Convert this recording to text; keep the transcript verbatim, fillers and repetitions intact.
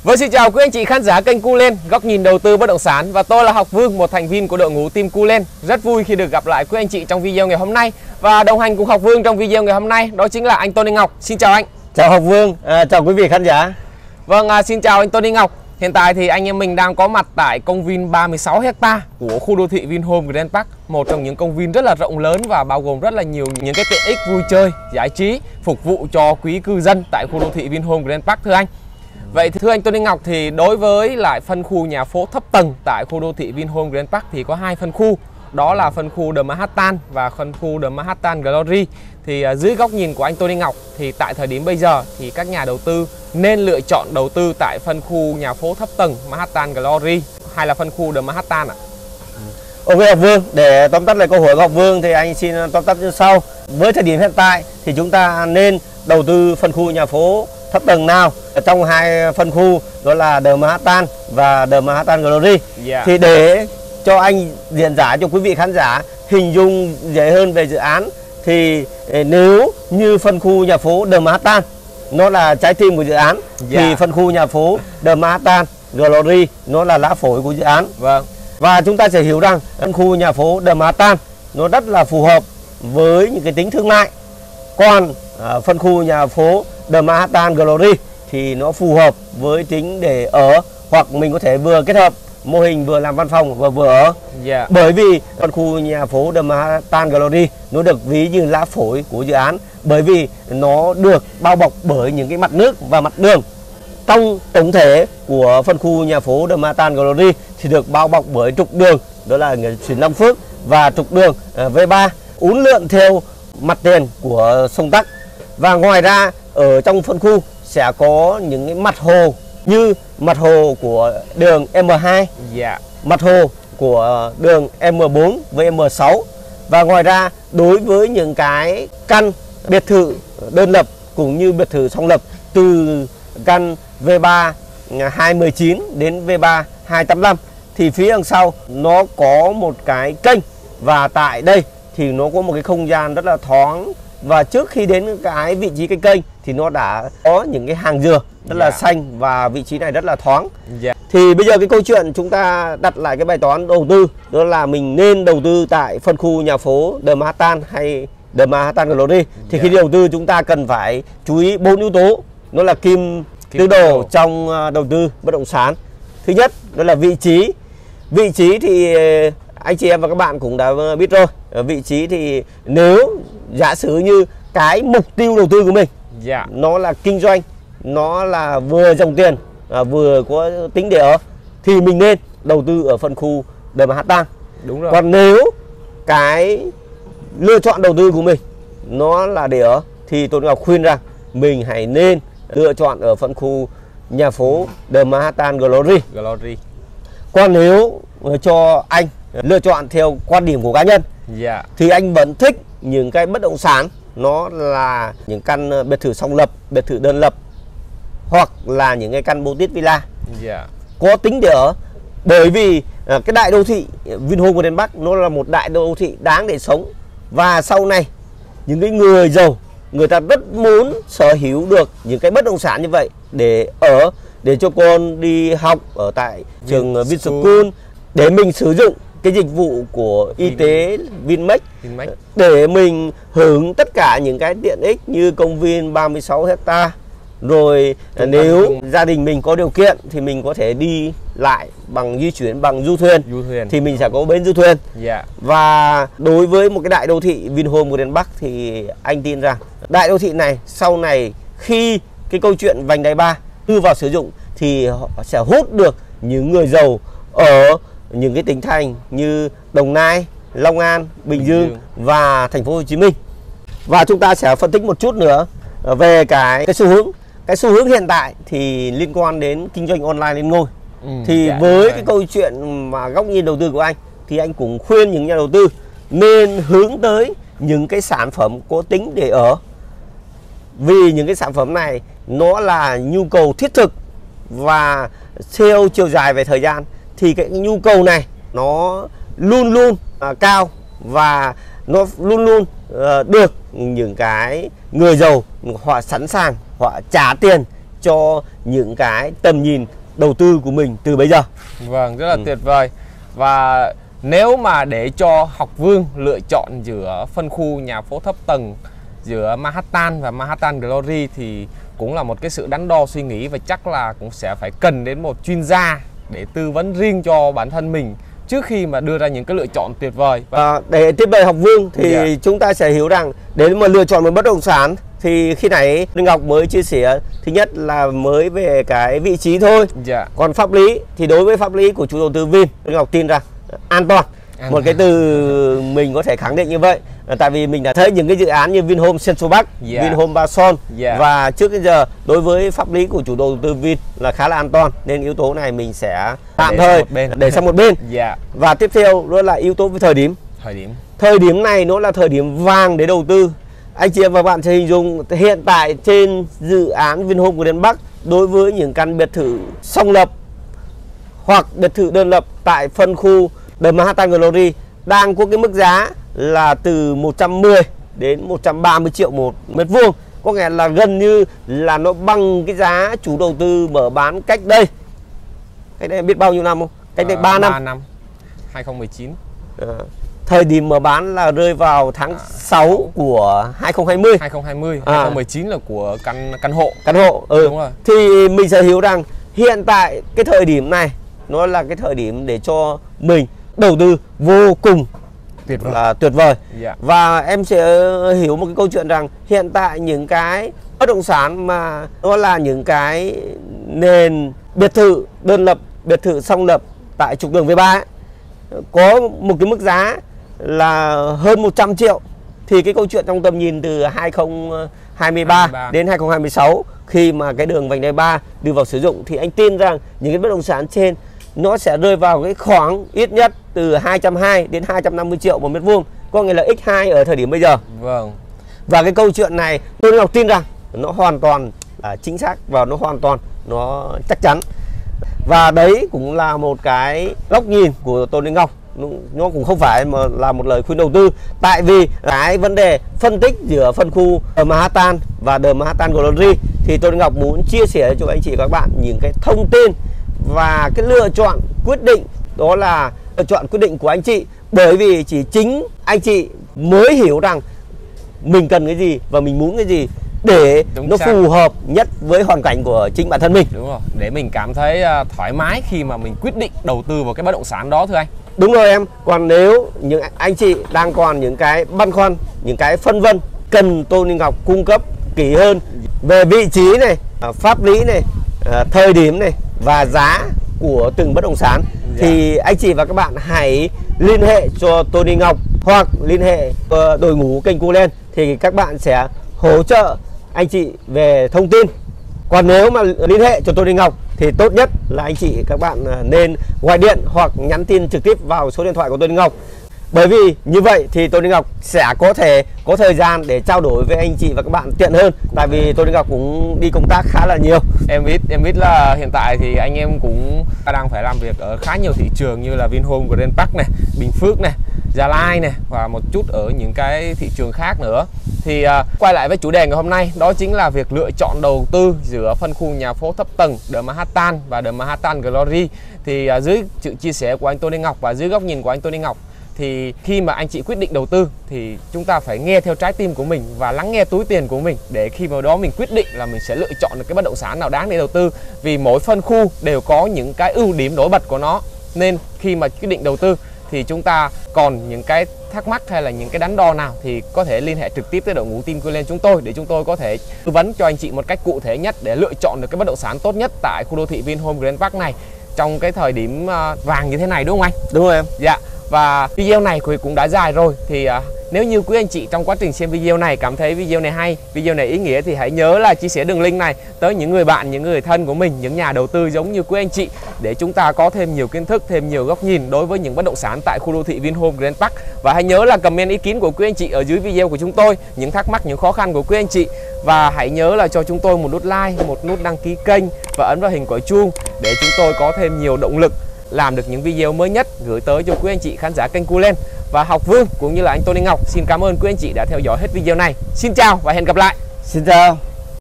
Vâng, xin chào quý anh chị khán giả kênh Culen, góc nhìn đầu tư bất động sản. Và tôi là Học Vương, một thành viên của đội ngũ team Culen. Rất vui khi được gặp lại quý anh chị trong video ngày hôm nay. Và đồng hành cùng Học Vương trong video ngày hôm nay đó chính là anh Tony Ngọc. Xin chào anh. Chào Học Vương, à, chào quý vị khán giả. Vâng, à, xin chào anh Tony Ngọc. Hiện tại thì anh em mình đang có mặt tại công viên ba mươi sáu héc ta của khu đô thị Vinhome Grand Park, một trong những công viên rất là rộng lớn và bao gồm rất là nhiều những cái tiện ích vui chơi, giải trí phục vụ cho quý cư dân tại khu đô thị Vinhome Grand Park thưa anh. Vậy thì thưa anh Tony Ngọc, thì đối với lại phân khu nhà phố thấp tầng tại khu đô thị Vinhome Grand Park thì có hai phân khu. Đó là phân khu The Manhattan và phân khu The Manhattan Gallery. Thì uh, dưới góc nhìn của anh Tony Ngọc thì tại thời điểm bây giờ thì các nhà đầu tư nên lựa chọn đầu tư tại phân khu nhà phố thấp tầng Manhattan Gallery hay là phân khu The Manhattan ạ? Ok Học Vương, để tóm tắt lại câu hỏi của Học Vương thì anh xin tóm tắt như sau. Với thời điểm hiện tại thì chúng ta nên đầu tư phân khu nhà phố thấp tầng nào trong hai phân khu, đó là The Manhattan và The Manhattan Gallery. Yeah. Thì để cho anh diễn giải cho quý vị khán giả hình dung dễ hơn về dự án, thì nếu như phân khu nhà phố The Manhattan nó là trái tim của dự án, yeah, thì phân khu nhà phố The Manhattan Gallery nó là lá phổi của dự án. Vâng. Và chúng ta sẽ hiểu rằng phân khu nhà phố The Manhattan nó rất là phù hợp với những cái tính thương mại, còn à, phân khu nhà phố The Manhattan Gallery thì nó phù hợp với tính để ở, hoặc mình có thể vừa kết hợp mô hình vừa làm văn phòng và vừa ở. Yeah. Bởi vì phân khu nhà phố The Manhattan Gallery nó được ví như lá phổi của dự án, bởi vì nó được bao bọc bởi những cái mặt nước và mặt đường. Trong tổng thể của phân khu nhà phố The Manhattan Gallery thì được bao bọc bởi trục đường, đó là Nguyễn Long Phước, và trục đường V ba uốn lượn theo mặt tiền của sông Tắc. Và ngoài ra ở trong phân khu sẽ có những cái mặt hồ như mặt hồ của đường M hai, yeah, mặt hồ của đường M bốn với M sáu. Và ngoài ra đối với những cái căn biệt thự đơn lập cũng như biệt thự song lập từ căn V ba hai một chín đến V ba hai tám lăm thì phía đằng sau nó có một cái kênh, và tại đây thì nó có một cái không gian rất là thoáng. Và trước khi đến cái vị trí cái kênh thì nó đã có những cái hàng dừa rất, yeah, là xanh, và vị trí này rất là thoáng. Yeah. Thì bây giờ cái câu chuyện chúng ta đặt lại cái bài toán đầu tư, đó là mình nên đầu tư tại phân khu nhà phố The Manhattan hay The Manhattan Gallery. Thì, yeah, khi đầu tư chúng ta cần phải chú ý bốn yếu tố, nó là kim, kim tứ đồ trong đầu tư bất động sản. Thứ nhất đó là vị trí. Vị trí thì anh chị em và các bạn cũng đã biết rồi. Ở vị trí thì nếu giả sử như cái mục tiêu đầu tư của mình, yeah, nó là kinh doanh, nó là vừa dòng tiền, à, vừa có tính để ở, thì mình nên đầu tư ở phân khu The Manhattan. Đúng rồi. Còn nếu cái lựa chọn đầu tư của mình nó là để ở thì tôi Ngọc khuyên rằng mình hãy nên lựa chọn ở phân khu nhà phố The Manhattan Gallery. Gallery. Còn nếu cho anh lựa chọn theo quan điểm của cá nhân, yeah, thì anh vẫn thích những cái bất động sản nó là những căn biệt thự song lập, biệt thự đơn lập, hoặc là những cái căn boutique villa, yeah, có tính để ở. Bởi vì cái đại đô thị Vinhome Grand Park nó là một đại đô thị đáng để sống, và sau này những cái người giàu người ta rất muốn sở hữu được những cái bất động sản như vậy để ở, để cho con đi học ở tại trường Vinschool, để mình sử dụng cái dịch vụ của y tế Vinmec, Vinmec để mình hưởng tất cả những cái tiện ích như công viên ba mươi sáu héc ta. Rồi Đúng nếu đúng. gia đình mình có điều kiện thì mình có thể đi lại bằng di chuyển bằng du thuyền, du thuyền. thì mình sẽ có bến du thuyền. Yeah. Và đối với một cái đại đô thị Vinhome Grand Park thì anh tin rằng đại đô thị này sau này khi cái câu chuyện vành đai ba đưa vào sử dụng thì họ sẽ hút được những người giàu ở những cái tỉnh thành như Đồng Nai, Long An, Bình Dương và thành phố Hồ Chí Minh. Và chúng ta sẽ phân tích một chút nữa về cái cái xu hướng. Cái xu hướng hiện tại thì liên quan đến kinh doanh online lên ngôi. Ừ, thì dạ, với dạ. cái câu chuyện mà góc nhìn đầu tư của anh thì anh cũng khuyên những nhà đầu tư nên hướng tới những cái sản phẩm có tính để ở. Vì những cái sản phẩm này nó là nhu cầu thiết thực, và theo chiều dài về thời gian thì cái nhu cầu này nó luôn luôn à, cao, và nó luôn luôn à, được những cái người giàu họ sẵn sàng họ trả tiền cho những cái tầm nhìn đầu tư của mình từ bây giờ. Vâng, rất là Ừ. tuyệt vời. Và nếu mà để cho Học Vương lựa chọn giữa phân khu nhà phố thấp tầng giữa Manhattan và Manhattan Glory thì cũng là một cái sự đắn đo suy nghĩ, và chắc là cũng sẽ phải cần đến một chuyên gia để tư vấn riêng cho bản thân mình trước khi mà đưa ra những cái lựa chọn tuyệt vời. À, để tiếp lời Học Vương thì Dạ. chúng ta sẽ hiểu rằng để mà lựa chọn một bất động sản thì khi nãy Đinh Ngọc mới chia sẻ, thứ nhất là mới về cái vị trí thôi. Dạ. Còn pháp lý thì đối với pháp lý của chủ đầu tư Vin, Đinh Ngọc tin rằng an toàn. An Một cái từ mình có thể khẳng định như vậy, là tại vì mình đã thấy những cái dự án như Vinhome Central Park, Dạ. Vinhome Ba Son, Dạ. và trước đến giờ đối với pháp lý của chủ đầu tư Vin là khá là an toàn, nên yếu tố này mình sẽ tạm Để sang thời một bên. để sang một bên. Dạ. Và tiếp theo đó là yếu tố về thời điểm. Thời điểm. Thời điểm này nó là thời điểm vàng để đầu tư. Anh chị em và bạn sẽ hình dung hiện tại trên dự án Vinhome của Đền Bắc, đối với những căn biệt thự song lập hoặc biệt thự đơn lập tại phân khu The Manhattan Glory đang có cái mức giá là từ một trăm mười đến một trăm ba mươi triệu một mét vuông. Có nghĩa là gần như là nó bằng cái giá chủ đầu tư mở bán cách đây. Cách đây biết bao nhiêu năm không? Cách đây Ờ, ba năm. ba năm. hai không một chín. À, thời điểm mở bán là rơi vào tháng À, sáu của hai không hai không. hai không hai không, À. hai không một chín là của căn căn hộ. Căn hộ. Ừ. Đúng rồi. Thì mình sẽ hiểu rằng hiện tại cái thời điểm này nó là cái thời điểm để cho mình đầu tư vô cùng Tuyệt vời. là tuyệt vời. Dạ. Và em sẽ hiểu một cái câu chuyện rằng hiện tại những cái bất động sản mà nó là những cái nền biệt thự đơn lập, biệt thự song lập tại trục đường V ba ấy, có một cái mức giá là hơn một trăm triệu, thì cái câu chuyện trong tầm nhìn từ hai không hai ba hai ba. đến hai không hai sáu, khi mà cái đường vành đai ba đưa vào sử dụng, thì anh tin rằng những cái bất động sản trên nó sẽ rơi vào cái khoảng ít nhất từ hai trăm hai mươi đến hai trăm năm mươi triệu một mét vuông, có nghĩa là nhân hai ở thời điểm bây giờ. Vâng. Và cái câu chuyện này tôi Ngọc tin rằng nó hoàn toàn là chính xác và nó hoàn toàn nó chắc chắn. Và đấy cũng là một cái góc nhìn của Tôn Đình Ngọc, nó cũng không phải mà là một lời khuyên đầu tư, tại vì cái vấn đề phân tích giữa phân khu The Manhattan và The Manhattan Glory thì Tôn Đình Ngọc muốn chia sẻ cho anh chị và các bạn những cái thông tin và cái lựa chọn quyết định, đó là lựa chọn quyết định của anh chị, bởi vì chỉ chính anh chị mới hiểu rằng mình cần cái gì và mình muốn cái gì để Đúng nó xác. phù hợp nhất với hoàn cảnh của chính bản thân mình. Đúng rồi, để mình cảm thấy uh, thoải mái khi mà mình quyết định đầu tư vào cái bất động sản đó thưa anh. Đúng rồi em. Còn nếu những anh chị đang còn những cái băn khoăn, những cái phân vân, cần Tôn Đình Ngọc cung cấp kỹ hơn về vị trí này, pháp lý này, thời điểm này và giá của từng bất động sản, Dạ. thì anh chị và các bạn hãy liên hệ cho Tôn Đình Ngọc hoặc liên hệ đội ngũ kênh Coolend, thì các bạn sẽ hỗ trợ anh chị về thông tin. Còn nếu mà liên hệ cho Tôn Đình Ngọc thì tốt nhất là anh chị các bạn nên gọi điện hoặc nhắn tin trực tiếp vào số điện thoại của Tôn Đình Ngọc. Bởi vì như vậy thì Tôn Đình Ngọc sẽ có thể có thời gian để trao đổi với anh chị và các bạn tiện hơn. Tại vì Tôn Đình Ngọc cũng đi công tác khá là nhiều. Em biết em biết là hiện tại thì anh em cũng đang phải làm việc ở khá nhiều thị trường như là Vinhome của Grand Park này, Bình Phước này, Gia Lai này và một chút ở những cái thị trường khác nữa. Thì uh, quay lại với chủ đề ngày hôm nay, đó chính là việc lựa chọn đầu tư giữa phân khu nhà phố thấp tầng The Manhattan và The Manhattan Glory. Thì uh, dưới sự chia sẻ của anh Tony Ngọc và dưới góc nhìn của anh Tony Ngọc, thì khi mà anh chị quyết định đầu tư thì chúng ta phải nghe theo trái tim của mình và lắng nghe túi tiền của mình, để khi vào đó mình quyết định là mình sẽ lựa chọn được cái bất động sản nào đáng để đầu tư. Vì mỗi phân khu đều có những cái ưu điểm nổi bật của nó, nên khi mà quyết định đầu tư thì chúng ta còn những cái thắc mắc hay là những cái đắn đo nào thì có thể liên hệ trực tiếp tới đội ngũ team Coolend chúng tôi, để chúng tôi có thể tư vấn cho anh chị một cách cụ thể nhất để lựa chọn được cái bất động sản tốt nhất tại khu đô thị Vinhome Grand Park này trong cái thời điểm vàng như thế này, đúng không anh? Đúng rồi em. Dạ. Và video này cũng đã dài rồi, thì uh, nếu như quý anh chị trong quá trình xem video này cảm thấy video này hay, video này ý nghĩa, thì hãy nhớ là chia sẻ đường link này tới những người bạn, những người thân của mình, những nhà đầu tư giống như quý anh chị, để chúng ta có thêm nhiều kiến thức, thêm nhiều góc nhìn đối với những bất động sản tại khu đô thị Vinhome Grand Park. Và hãy nhớ là comment ý kiến của quý anh chị ở dưới video của chúng tôi, những thắc mắc, những khó khăn của quý anh chị. Và hãy nhớ là cho chúng tôi một nút like, một nút đăng ký kênh và ấn vào hình quả chuông để chúng tôi có thêm nhiều động lực làm được những video mới nhất gửi tới cho quý anh chị khán giả kênh Coolend. Và Học Vương cũng như là anh Tony Ngọc xin cảm ơn quý anh chị đã theo dõi hết video này. Xin chào và hẹn gặp lại. Xin chào.